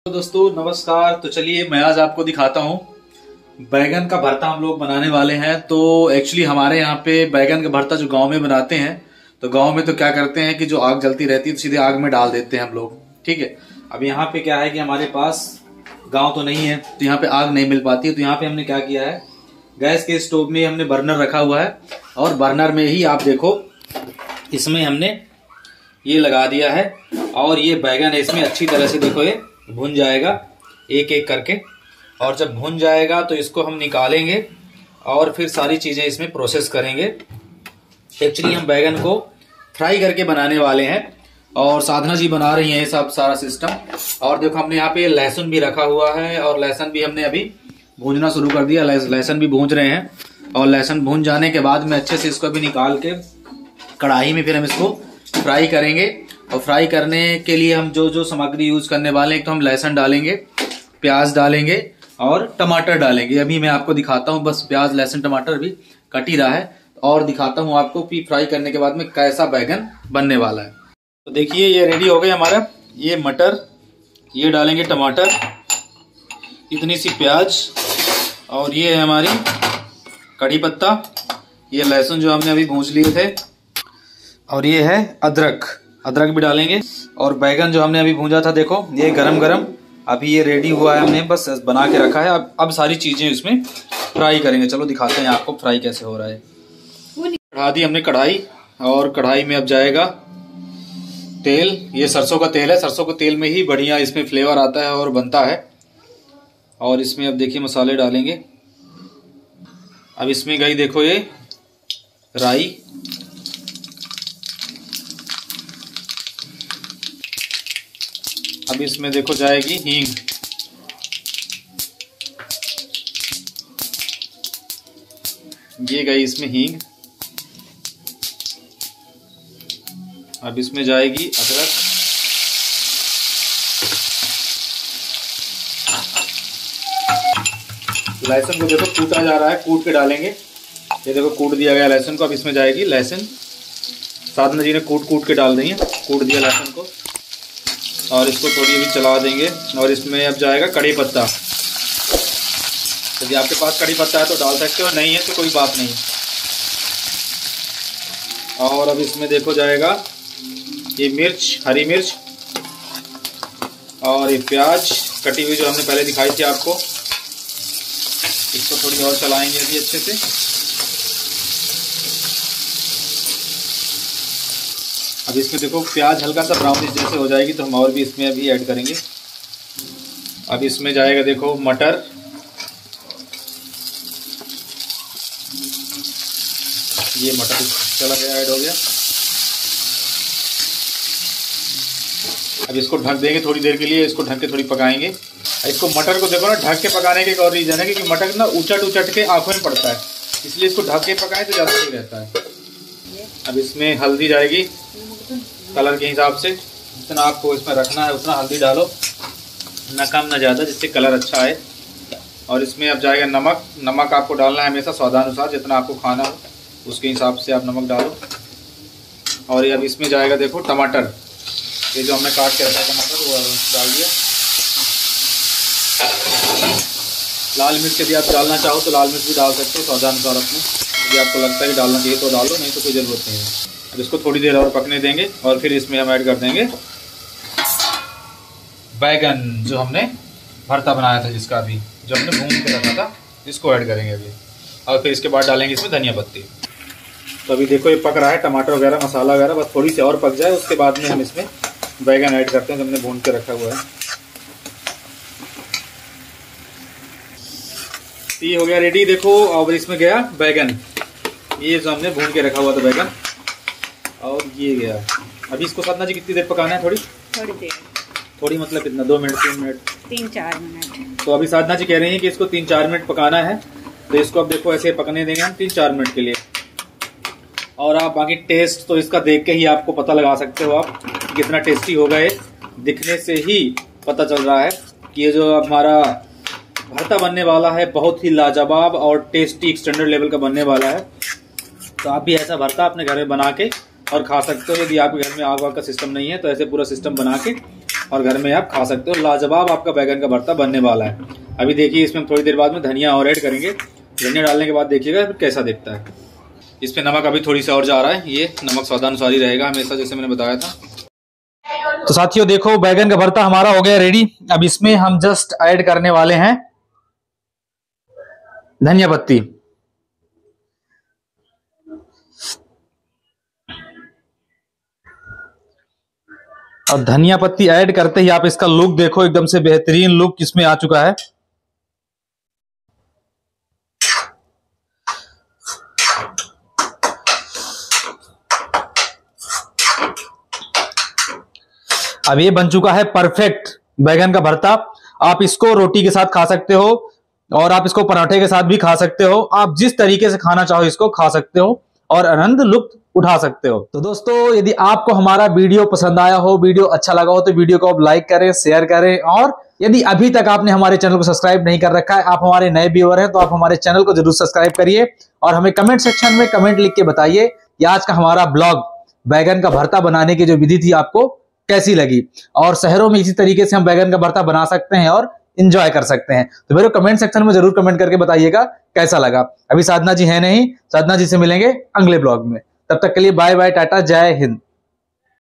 तो दोस्तों नमस्कार। तो चलिए मैं आज आपको दिखाता हूँ बैगन का भरता हम लोग बनाने वाले हैं। तो एक्चुअली हमारे यहाँ पे बैगन का भरता जो गांव में बनाते हैं, तो गांव में तो क्या करते हैं कि जो आग जलती रहती है तो सीधे आग में डाल देते हैं हम लोग। ठीक है, अब यहाँ पे क्या है कि हमारे पास गाँव तो नहीं है, तो यहाँ पे आग नहीं मिल पाती है। तो यहाँ पे हमने क्या किया है, गैस के स्टोव में हमने बर्नर रखा हुआ है और बर्नर में ही आप देखो इसमें हमने ये लगा दिया है और ये बैगन है इसमें अच्छी तरह से देखो ये भुन जाएगा एक एक करके। और जब भुन जाएगा तो इसको हम निकालेंगे और फिर सारी चीजें इसमें प्रोसेस करेंगे। एक्चुअली हम बैगन को फ्राई करके बनाने वाले हैं और साधना जी बना रही हैं ये सब सारा सिस्टम। और देखो हमने यहाँ पे लहसुन भी रखा हुआ है और लहसुन भी हमने अभी भूनना शुरू कर दिया। लहसुन भी भून रहे हैं और लहसुन भून जाने के बाद में अच्छे से इसको भी निकाल के कढ़ाई में फिर हम इसको फ्राई करेंगे। और फ्राई करने के लिए हम जो जो सामग्री यूज करने वाले हैं, एक तो हम लहसुन डालेंगे, प्याज डालेंगे और टमाटर डालेंगे। अभी मैं आपको दिखाता हूँ, बस प्याज लहसुन टमाटर अभी कट ही रहा है और दिखाता हूँ आपको कि फ्राई करने के बाद में कैसा बैगन बनने वाला है। तो देखिए ये रेडी हो गया हमारा, ये मटर, ये डालेंगे टमाटर, इतनी सी प्याज और ये है हमारी कड़ी पत्ता, ये लहसुन जो हमने अभी भूंज लिए थे और ये है अदरक भी डालेंगे। और बैगन जो हमने अभी भूंजा था देखो ये गरम गरम अभी ये रेडी हुआ है, हमने बस बना के रखा है। अब सारी चीजें इसमें फ्राई करेंगे। चलो दिखाते हैं आपको फ्राई कैसे हो रहा है। चढ़ा दी हमने कढ़ाई और कढ़ाई में अब जाएगा तेल। ये सरसों का तेल है, सरसों के तेल में ही बढ़िया इसमें फ्लेवर आता है और बनता है। और इसमें अब देखिए मसाले डालेंगे। अब इसमें गई देखो ये राई, अब इसमें देखो जाएगी हींग, ये गई इसमें हींग। अब इसमें जाएगी अदरक, लहसुन को देखो कूटा जा रहा है, कूट के डालेंगे। ये देखो कूट दिया गया लहसुन को। अब इसमें जाएगी लहसुन, साधना जी ने कूट के डाल दी है, कूट दिया लहसुन को और इसको थोड़ी अभी चला देंगे। और इसमें अब जाएगा कड़ी पत्ता। यदि आपके पास कड़ी पत्ता है तो डाल सकते हो, नहीं है तो कोई बात नहीं। और अब इसमें देखो जाएगा ये मिर्च, हरी मिर्च और ये प्याज कटी हुई जो हमने पहले दिखाई थी आपको। इसको थोड़ी और चलाएंगे अभी अच्छे से। अब इसमें देखो प्याज हल्का सा ब्राउनिश जैसे हो जाएगी तो हम और भी इसमें अभी ऐड करेंगे। अब इसमें जाएगा देखो मटर, ये मटर चला गया, ऐड हो गया। अब इसको ढक देंगे थोड़ी देर के लिए, इसको ढक के थोड़ी पकाएंगे। इसको मटर को देखो ना ढक के पकाने के एक और रीजन है क्योंकि मटर ना उचट के आंखों में पड़ता है, इसलिए इसको ढक के पकाएं तो ज़्यादा सही रहता है। अब इसमें हल्दी जाएगी कलर के हिसाब से, जितना आपको इसमें रखना है उतना हल्दी डालो, ना कम ना ज़्यादा, जिससे कलर अच्छा आए। और इसमें अब जाएगा नमक आपको डालना है हमेशा स्वादानुसार, जितना आपको खाना हो उसके हिसाब से आप नमक डालो। और अब इसमें जाएगा देखो टमाटर, ये जो हमने काट के रखा है टमाटर वो डाल दिया। लाल मिर्च यदि आप डालना चाहो तो लाल मिर्च भी डाल सकते हो स्वादानुसार अपने, यदि आपको लगता है कि डालना चाहिए तो डालो, नहीं तो कोई ज़रूरत नहीं है। अब इसको थोड़ी देर और पकने देंगे और फिर इसमें हम ऐड कर देंगे बैगन जो हमने भरता बनाया था, जिसका अभी जो हमने भून के रखा था, इसको ऐड करेंगे अभी। और फिर इसके बाद डालेंगे इसमें धनिया पत्ती। तो अभी देखो ये पक रहा है, टमाटर वगैरह मसाला वगैरह बस थोड़ी सी और पक जाए, उसके बाद में हम इसमें बैगन ऐड करते हैं जो हमने भून के रखा हुआ है। ये हो गया रेडी देखो। और इसमें गया बैगन, ये जो हमने भून के रखा हुआ था बैगन, और ये गया। अभी इसको साधना जी कितनी देर पकाना है? थोड़ी देर, थोड़ी मतलब कितना, 2 मिनट 3 मिनट 3-4 मिनट। तो अभी साधना जी कह रही है कि इसको 3-4 मिनट पकाना है, तो इसको अब देखो ऐसे पकने देंगे हम 3-4 मिनट के लिए। और आप बाकी टेस्ट तो इसका देख के ही आपको पता लगा सकते हो आप कितना टेस्टी होगा। ये दिखने से ही पता चल रहा है कि ये जो हमारा भरता बनने वाला है बहुत ही लाजवाब और टेस्टी स्टैंडर्ड लेवल का बनने वाला है। तो आप भी ऐसा भरता अपने घर में बना के और खा सकते हो। यदि आपके घर में आग वाग का सिस्टम नहीं है तो ऐसे पूरा सिस्टम बना के और घर में आप खा सकते हो। लाजवाब आपका बैगन का भरता बनने वाला है। अभी देखिए इसमें हम थोड़ी देर बाद में धनिया और ऐड करेंगे। धनिया डालने के बाद देखिएगा कैसा दिखता है। इसमें नमक अभी थोड़ी सा और जा रहा है, ये नमक स्वादानुसार ही रहेगा हमेशा, जैसे मैंने बताया था। तो साथियों देखो बैगन का भरता हमारा हो गया रेडी। अब इसमें हम जस्ट ऐड करने वाले हैं धनिया पत्ती। और धनिया पत्ती ऐड करते ही आप इसका लुक देखो, एकदम से बेहतरीन लुक इसमें आ चुका है। अब ये बन चुका है परफेक्ट बैगन का भरता। आप इसको रोटी के साथ खा सकते हो और आप इसको पराठे के साथ भी खा सकते हो। आप जिस तरीके से खाना चाहो इसको खा सकते हो और आनंद लुत्फ उठा सकते हो। तो दोस्तों यदि आपको हमारा वीडियो पसंद आया हो, वीडियो अच्छा लगा हो, तो वीडियो को आप लाइक करें, शेयर करें। और यदि अभी तक आपने हमारे चैनल को सब्सक्राइब नहीं कर रखा है, आप हमारे नए व्यूअर हैं, तो आप हमारे चैनल को जरूर सब्सक्राइब करिए और हमें कमेंट सेक्शन में कमेंट लिख के बताइए कि आज का हमारा ब्लॉग बैगन का भरता बनाने की जो विधि थी आपको कैसी लगी। और शहरों में इसी तरीके से हम बैगन का भरता बना सकते हैं और इंजॉय कर सकते हैं। तो मेरे कमेंट सेक्शन में जरूर कमेंट करके बताइएगा कैसा लगा। अभी साधना जी है नहीं, साधना जी से मिलेंगे अगले ब्लॉग में। तब तक के लिए बाय बाय, टाटा, जय हिंद।